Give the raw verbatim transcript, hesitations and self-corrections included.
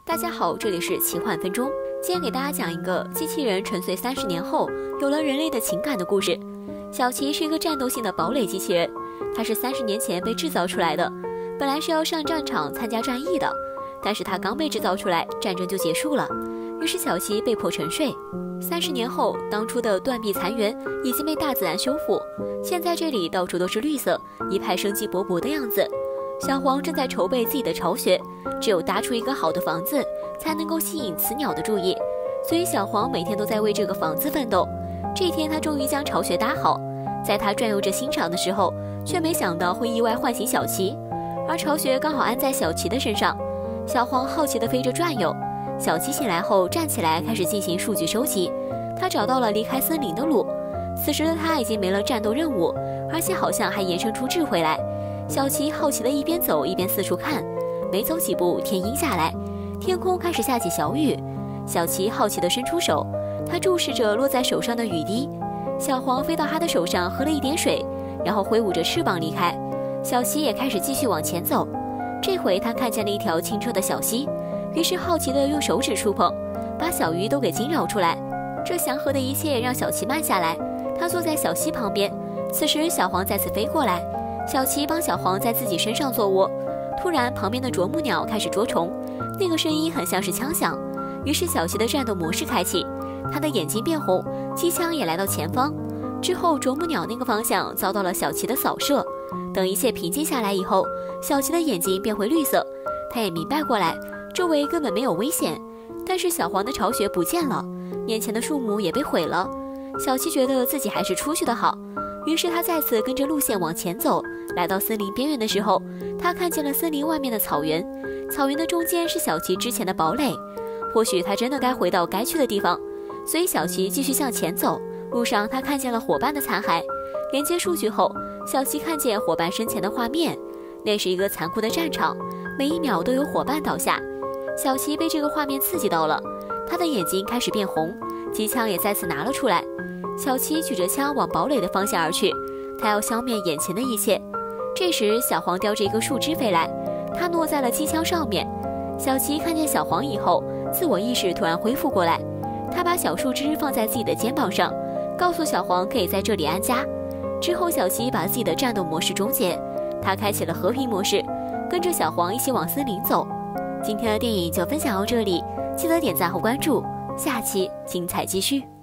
大家好，这里是奇幻分钟。今天给大家讲一个机器人沉睡三十年后有了人类的情感的故事。小琪是一个战斗性的堡垒机器人，它是三十年前被制造出来的，本来是要上战场参加战役的，但是它刚被制造出来，战争就结束了，于是小琪被迫沉睡。三十年后，当初的断壁残垣已经被大自然修复，现在这里到处都是绿色，一派生机勃勃的样子。小黄正在筹备自己的巢穴，只有搭出一个好的房子，才能够吸引雌鸟的注意，所以小黄每天都在为这个房子奋斗。这一天，他终于将巢穴搭好，在他转悠着欣赏的时候，却没想到会意外唤醒小琪，而巢穴刚好安在小琪的身上。小黄好奇地飞着转悠，小琪醒来后站起来开始进行数据收集，他找到了离开森林的路。此时的他已经没了战斗任务，而且好像还延伸出智慧来。小琪好奇地一边走一边四处看，没走几步天阴下来，天空开始下起小雨。小琪好奇地伸出手，他注视着落在手上的雨滴。小黄飞到他的手上喝了一点水，然后挥舞着翅膀离开。小琪也开始继续往前走，这回他看见了一条清澈的小溪，于是好奇地用手指触碰，把小鱼都给惊扰出来。这祥和的一切让小琪慢下来，他坐在小溪旁边。此时小黄再次飞过来，小琪帮小黄在自己身上做窝。突然旁边的啄木鸟开始捉虫，那个声音很像是枪响，于是小琪的战斗模式开启，他的眼睛变红，机枪也来到前方。之后啄木鸟那个方向遭到了小琪的扫射。等一切平静下来以后，小琪的眼睛变回绿色，他也明白过来周围根本没有危险，但是小黄的巢穴不见了，面前的树木也被毁了。小琪觉得自己还是出去的好，于是他再次跟着路线往前走。来到森林边缘的时候，他看见了森林外面的草原，草原的中间是小琪之前的堡垒。或许他真的该回到该去的地方，所以小琪继续向前走。路上他看见了伙伴的残骸，连接数据后，小琪看见伙伴身前的画面，那是一个残酷的战场，每一秒都有伙伴倒下。小琪被这个画面刺激到了，他的眼睛开始变红，机枪也再次拿了出来。小琪举着枪往堡垒的方向而去，他要消灭眼前的一切。这时小黄叼着一个树枝飞来，他落在了机枪上面。小琪看见小黄以后，自我意识突然恢复过来，他把小树枝放在自己的肩膀上，告诉小黄可以在这里安家。之后小琪把自己的战斗模式终结，他开启了和平模式，跟着小黄一起往森林走。今天的电影就分享到这里，记得点赞和关注，下期精彩继续。